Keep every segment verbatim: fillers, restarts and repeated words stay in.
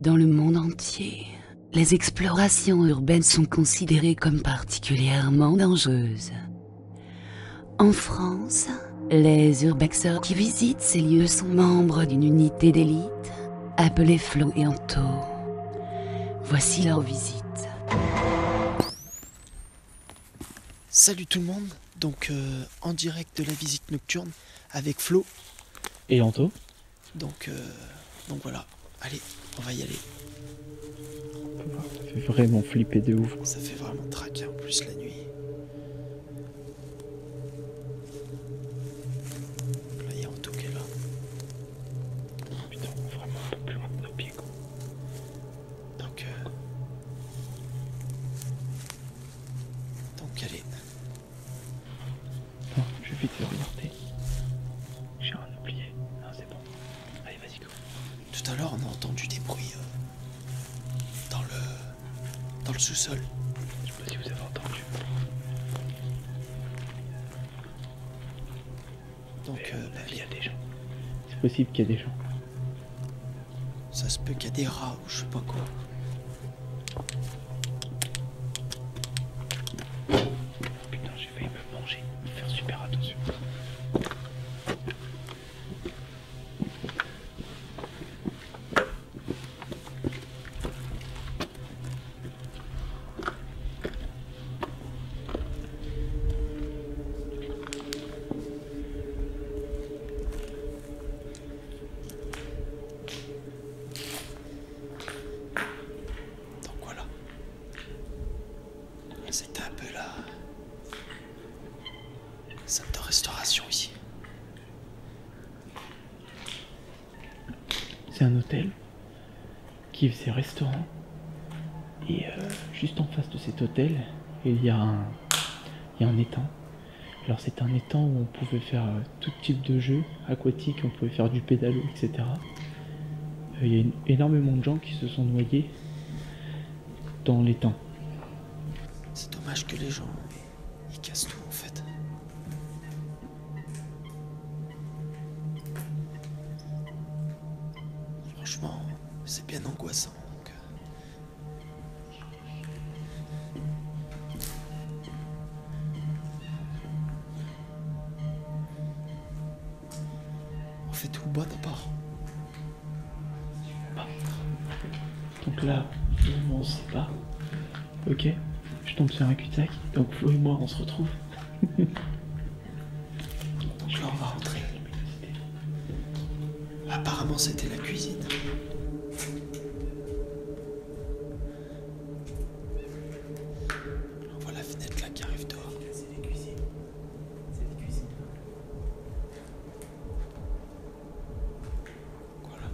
Dans le monde entier, les explorations urbaines sont considérées comme particulièrement dangereuses. En France, les urbexeurs qui visitent ces lieux sont membres d'une unité d'élite appelée Flo et Anto. Voici leur visite. Salut tout le monde, donc euh, en direct de la visite nocturne avec Flo et Anto. Donc, euh, donc voilà, allez, on va y aller. Ça fait vraiment flipper de ouf. Ça fait vraiment traquer en plus la nuit. Là il y a Anto qui est là. Putain, on est vraiment un peu plus loin de nos pieds quoi. Donc, euh, donc allez. Non, je vais vite le regarder. J'ai rien oublié. Non, c'est bon. Allez, vas-y, go. Tout à l'heure on a entendu des bruits euh, dans le, dans le sous-sol. Je sais pas si vous avez entendu. Donc euh, bah, il y a des gens. C'est possible qu'il y ait des gens. Ça se peut qu'il y a des rats ou je sais pas quoi. Putain, j'ai failli me manger. Faut faire super attention. C'était un peu la salle de restauration ici. C'est un hôtel qui faisait restaurant. Et euh, juste en face de cet hôtel, il y a un, il y a un étang. Alors c'est un étang où on pouvait faire euh, tout type de jeux aquatiques, on pouvait faire du pédalo, et cetera. Euh, il y a une, énormément de gens qui se sont noyés dans l'étang. C'est dommage que les gens, ils cassent tout en fait. Franchement, c'est bien angoissant. Donc... On fait tout le bois d'abord. Donc là, on ne sait pas. Ok, je tombe sur un cul-de-sac. Donc Flo et moi, on se retrouve. Donc là, on va rentrer. Apparemment, c'était la cuisine. On voit la fenêtre là qui arrive dehors. C'est des cuisines. C'est des cuisines. Voilà.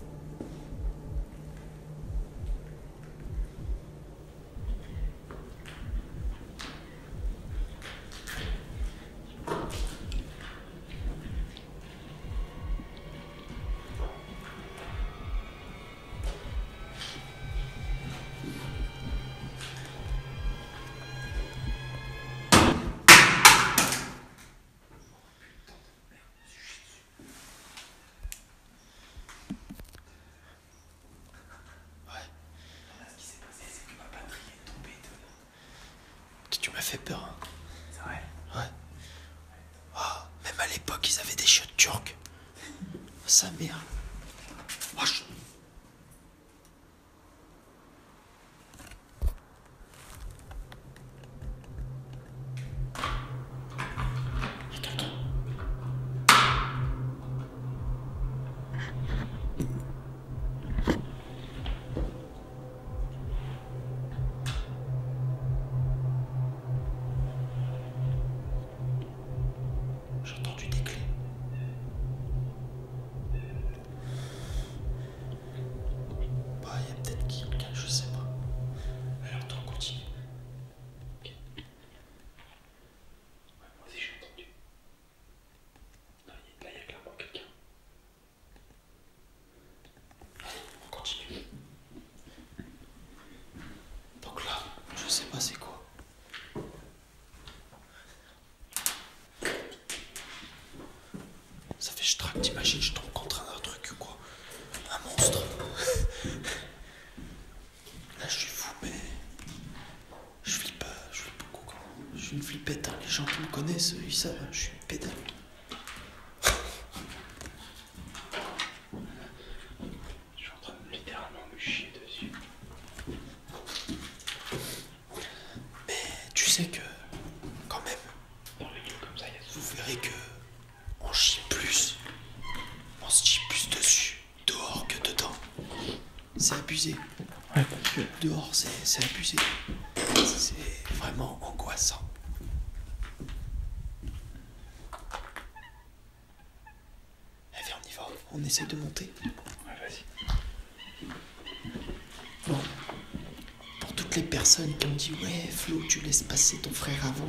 Tu m'as fait peur, hein. C'est vrai. Ouais. Oh, même à l'époque, ils avaient des chiottes turques. Sa mère. Oh, je... J'ai entendu des clés. gens qui me connaissent, ils savent, je suis une pédale. Je suis en train de littéralement me chier dessus. Mais tu sais que, quand même, Dans les lieux comme ça, il y a vous verrez que on chie plus. On se chie plus dessus, dehors que dedans. C'est abusé. Ouais, parce que Dehors, c'est c'est abusé. C'est vraiment angoissant. Eh viens, on y va. On essaie de monter. ouais, vas-y. Bon. Pour toutes les personnes qui ont dit ouais, Flo, tu laisses passer ton frère avant.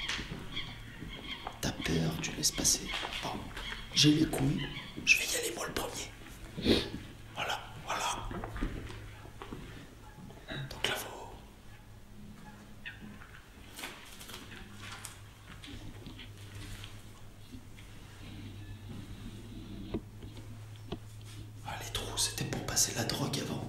T'as peur, tu laisses passer. Bon, j'ai les couilles. Je vais y aller moi le premier. Voilà, voilà. Donc là, faut. Ah, les trous, c'était pour passer la drogue avant.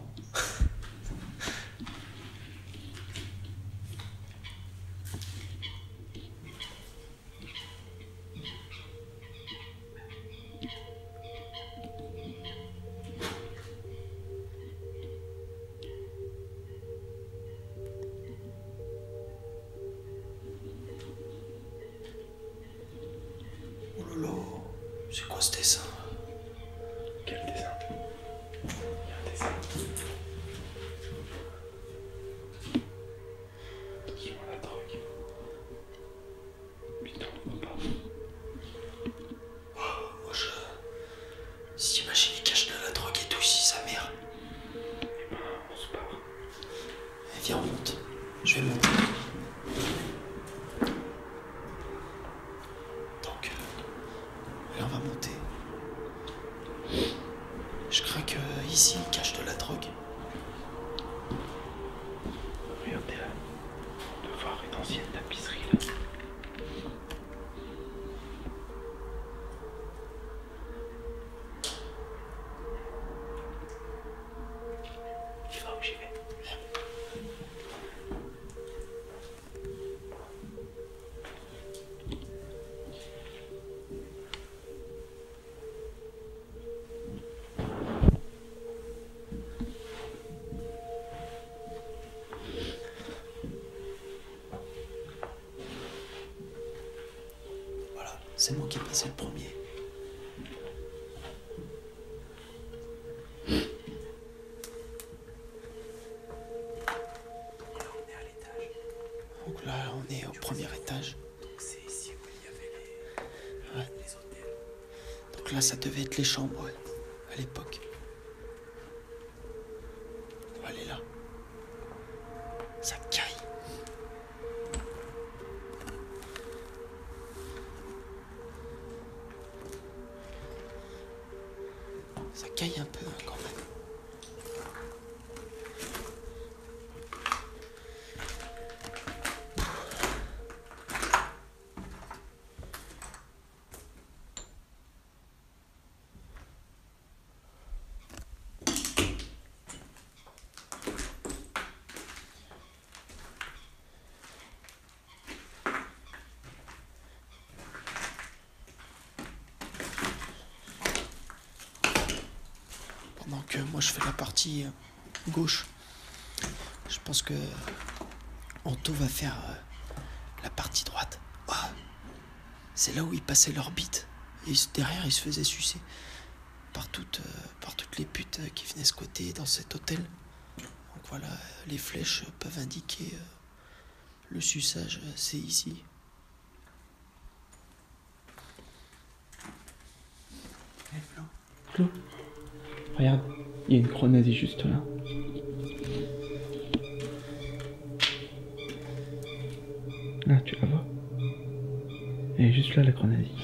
Oh lolo, c'est quoi ce dessin? Quel dessin? Il y a un dessin. Attention à la drogue. Putain, on voit pas. Moi je. Si t'imagines, il cache de la drogue et tout ici, sa mère. Eh ben, on se part. Eh, viens, on monte. Je vais monter. Donc, euh, là, on va monter. Je crains que euh, ici, il cache de la drogue. Regardez là. On peut voir une ancienne tapisserie là. Tu vas où j'y vais? Voilà, c'est moi qui ai passé le premier. On est à l'étage. Donc là, on est au premier étage. Donc c'est ici où il y avait les, Ouais. les hôtels. Donc là, ça devait être les chambres, ouais, à l'époque. On va aller là. Ça caille. Ça caille un peu hein, quand même. Pendant que moi je fais la partie euh, gauche, je pense que Anto va faire euh, la partie droite. Ah, c'est là où ils passaient leur bite. Et ils- derrière, ils se faisaient sucer par toutes, euh, par toutes les putes euh, qui venaient squatter dans cet hôtel. Donc voilà, euh, les flèches euh, peuvent indiquer euh, le suçage, euh, c'est ici. Eh, Flo. Flo, regarde, il y a une croix nazie juste là. Là, tu la vois? Elle est juste là, la croix nazie.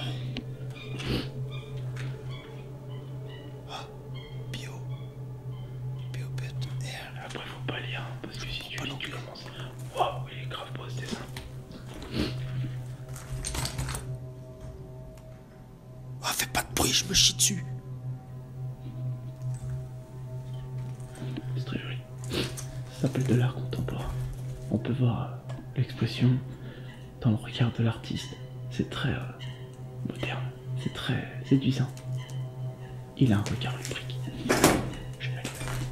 Bio. Bio pet air. Après, faut pas lire, hein, parce que si tu pas lis, tu l'anglais. commences. Waouh, il est grave beau ce dessin. Ah, fais pas de bruit, je me chie dessus. C'est très joli. Ça s'appelle de l'art contemporain. On peut voir euh, l'expression dans le regard de l'artiste. C'est très euh, moderne, c'est très séduisant. Il a un regard lubrique. Je m'allume.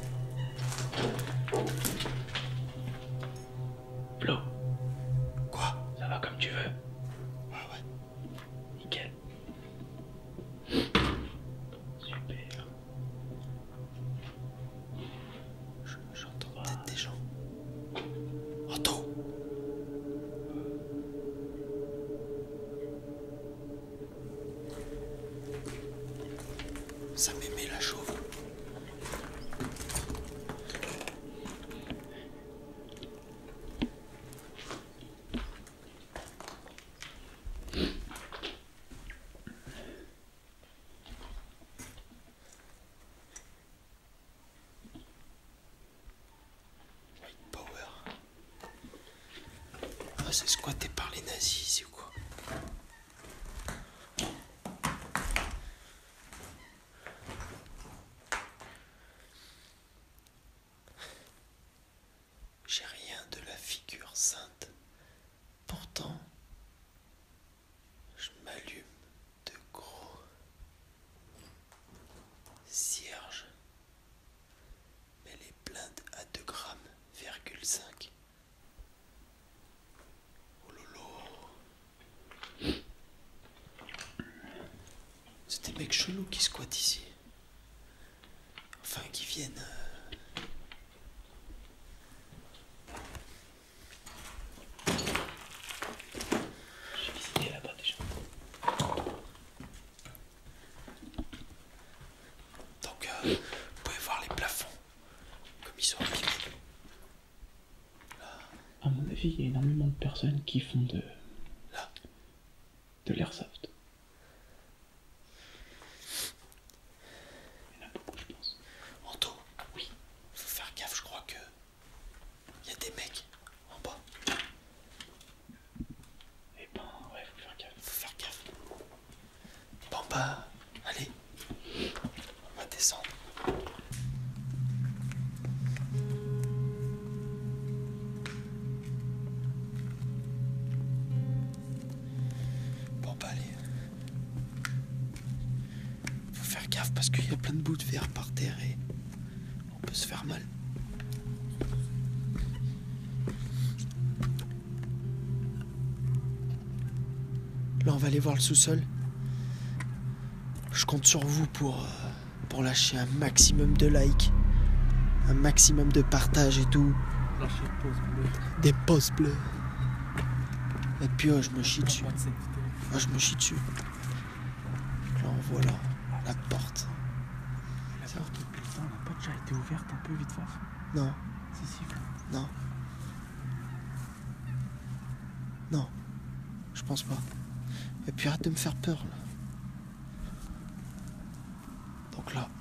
Flo, Quoi? ça va comme tu veux? Ouais, ouais. Nickel. Super. Je- J'entends peut-être des gens. Anto! Ça m'aimait la chauve. White Power. Ah, c'est squatté par les nazis ici ou quoi? J'ai rien de la figure sainte. Pourtant, je m'allume de gros cierges. Mais les blindes à deux grammes, virgule cinq. Oh lolo. C'est des mecs chelous qui squattent ici. Enfin, qui viennent. euh, J'ai visité là-bas déjà. Donc, euh, vous pouvez voir les plafonds, comme ils sont abîmés. À mon avis, il y a énormément de personnes qui font de, Là, de l'airsoft. Il y en a beaucoup, je pense. Anto, oui, faut faire gaffe, je crois que il y a des mecs en bas. Eh ben, ouais, faut faire gaffe. Faut faire gaffe. Bon bah, allez, on va descendre. Bon bah allez. Faut faire gaffe parce qu'il y a plein de bouts de verre par terre et on peut se faire mal. Là on va aller voir le sous-sol. Je compte sur vous pour, euh, pour lâcher un maximum de likes, un maximum de partage et tout. Lâchez pause bleue. Des pouces bleus. Et puis oh, je me chie dessus. Moi de cette vidéo. Moi je me chie dessus. Là on voit là, la porte. La porte de putain n'a pas déjà été ouverte un peu vite fait. Non, Si, si. non. Non, je pense pas. Et puis arrête de me faire peur là. Donc là.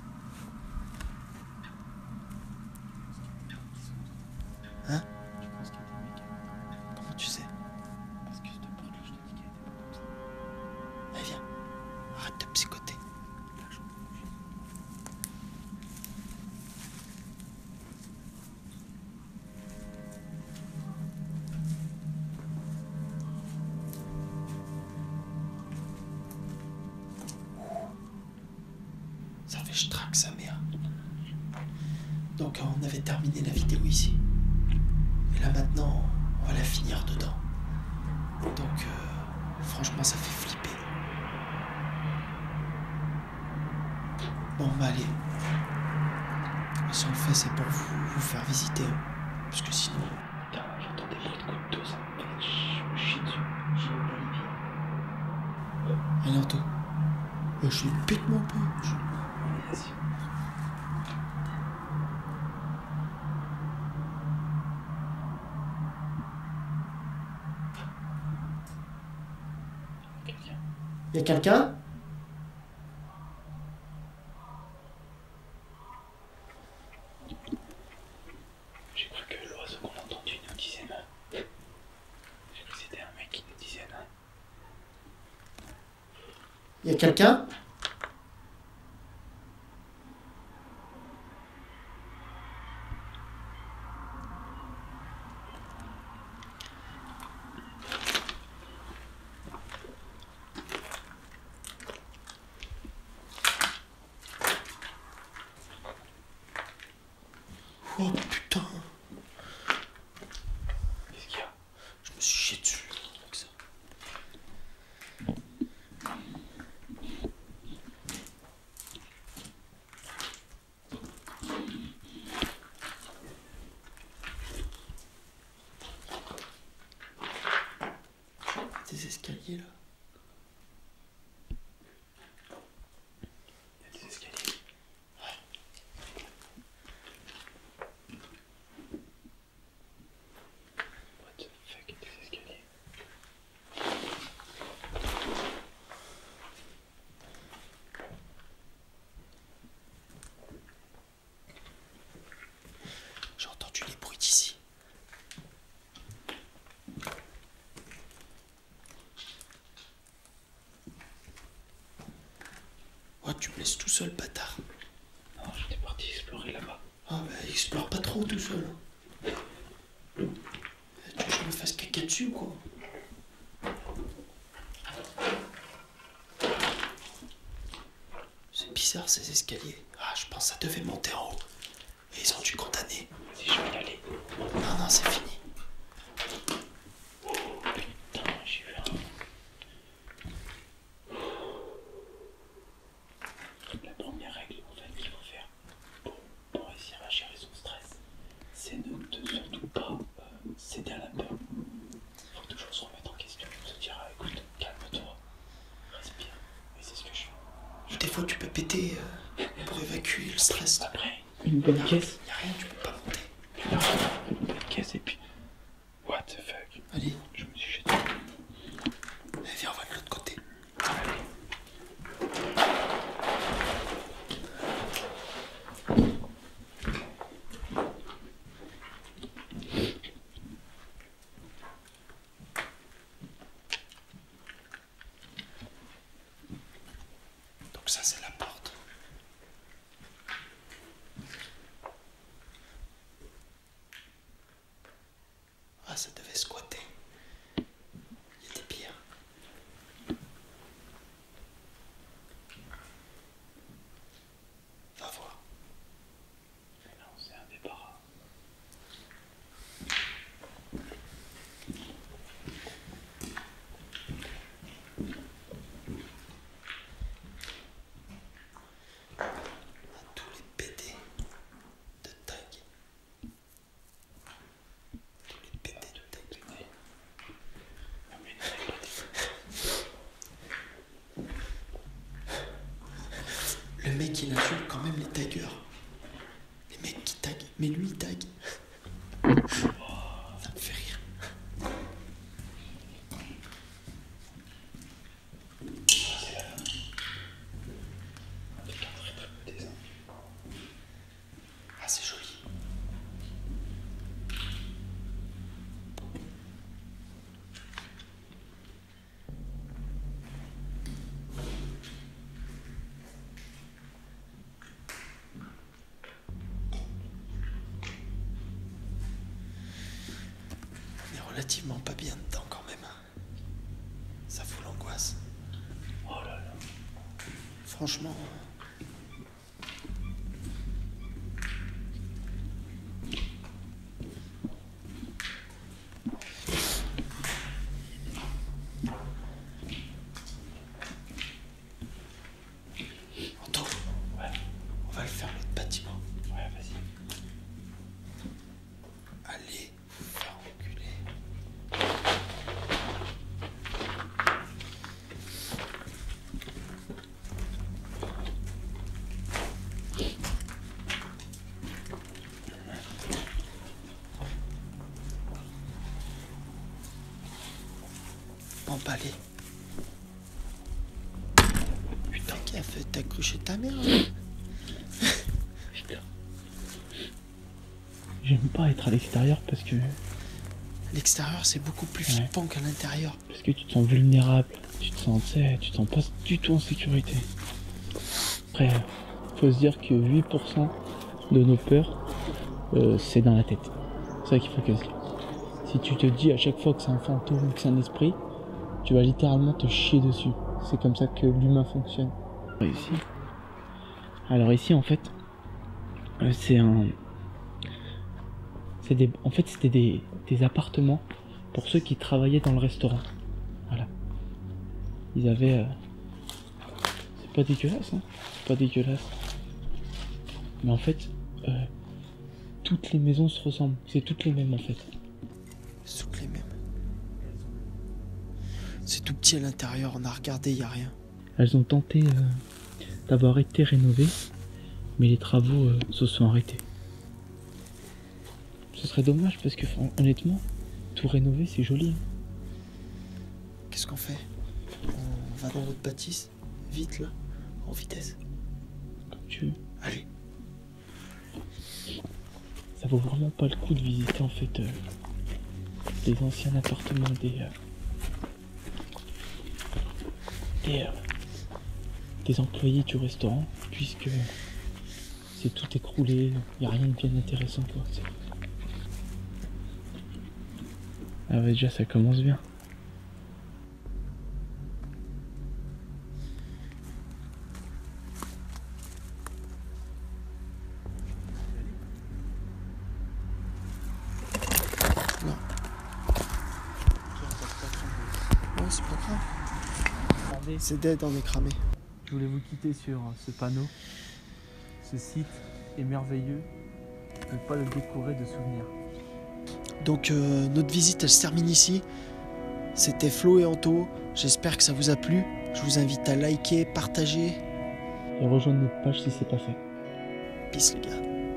Hein? Je pense qu'il y a des mecs. Comment tu sais? Parce que cette porte là, je te dis qu'elle était pas comme ça. Allez viens, arrête de psychoter. Là, j'entends bouger. Ça fait je traque sa mère. Donc on avait terminé la vidéo ici. Et là maintenant, on va la finir dedans. Donc euh, franchement ça fait flipper. Bon bah allez. Si on le fait c'est pour vous, vous faire visiter. hein. Parce que sinon... Putain, j'entends des bruits de gouttes d'eau, ça me fait ch- me chier dessus. J'ai le Bolivie. Allez Anto. Euh, je suis pète-moi un peu. Je- Allez, vas-y. Quelqu'un. Y'a quelqu'un? J'ai cru que l'oiseau qu'on a entendu nous disait non. J'ai cru que c'était un mec qui nous disait non. Y'a quelqu'un? Oh putain. Qu'est-ce qu'il y a? Je me suis chié dessus. Avec ça. Des escaliers là. Il y a des escaliers. What the fuck, des escaliers. J'ai entendu les bruits d'ici. Oh, tu me laisses tout seul, bâtard. Non, j'étais parti explorer là-bas. Ah bah explore pas trop tout seul. Tu veux que je me fasse caca dessus ou quoi? C'est bizarre ces escaliers. Ah, je pense que ça devait monter en haut. Et ils ont dû condamner. Vas-y, je vais y aller. Non, non, c'est fini. Putain, j'ai vu un... La première règle en fait qu'il faut faire pour, pour réussir à gérer son stress, c'est ne de surtout pas euh, céder à la peur. Il faut toujours se remettre en question, se dire ah, écoute, calme-toi, respire. Et c'est ce que je fais. Des fois, tu peux péter euh, pour évacuer le stress. Après, une bonne caisse, Y'a rien, tu peux pas monter. tu la une bonne caisse et puis... What the fuck? Allez, Je me suis jeté. allez, viens, on va de l'autre côté. Allez. Donc ça, c'est la porte. Ah, ça devait squatter. Il y a des pierres. Va voir. Mais non, c'est un débarras. À tous les P D de tag. Tous les P D de tag. Non mais non, mais pas des- Le mec, il insulte quand même les taggers. Les mecs qui taguent. Mais lui, il tag. Ça me fait rire. avec un très très beau dessin. Ah, c'est joli. On est relativement pas bien dedans quand même. Ça fout l'angoisse. Oh là là. Franchement. Anto, Ouais, on va le faire l'autre bâtiment. ouais, vas-y. Allez, vous faire enculer. Emballé. Putain, qui a fait t'as cruché ta mère là? Putain. J'aime pas être à l'extérieur parce que L'extérieur c'est beaucoup plus Ouais. flippant qu'à l'intérieur. parce que tu te sens vulnérable, tu te sens, tu sais, tu te sens pas du tout en sécurité. Après, faut se dire que huit pour cent de nos peurs, euh, c'est dans la tête. C'est ça qu'il faut que se dire. Si tu te dis à chaque fois que c'est un fantôme, que c'est un esprit, tu vas littéralement te chier dessus. C'est comme ça que l'humain fonctionne. Ici. Alors ici en fait, euh, c'est un, C'est des, en fait, c'était des, des appartements pour ceux qui travaillaient dans le restaurant. Voilà. Ils avaient... Euh... C'est pas dégueulasse, hein. C'est pas dégueulasse. Mais en fait, euh, toutes les maisons se ressemblent. C'est toutes les mêmes, en fait. Toutes les mêmes. C'est tout petit à l'intérieur, on a regardé, y a rien. Elles ont tenté euh, d'avoir été rénovées, mais les travaux euh, se sont arrêtés. Ce serait dommage parce que honnêtement, tout rénover c'est joli. Hein. Qu'est-ce qu'on fait? On va dans notre bâtisse, vite là, en vitesse. Comme tu veux. Allez. Ça vaut vraiment pas le coup de visiter en fait euh, les anciens appartements des euh, des, euh, des employés du restaurant, puisque c'est tout écroulé, il n'y a rien de bien intéressant quoi. Ah ouais, déjà ça commence bien. Non. Ouais, c'est pas grave. C'est dead, on est cramé. Je voulais vous quitter sur ce panneau. Ce site est merveilleux. Ne pas le décorer de souvenirs. Donc euh, notre visite elle se termine ici. C'était Flo et Anto. J'espère que ça vous a plu. Je vous invite à liker, partager. Et rejoindre notre page si c'est pas fait. Peace les gars.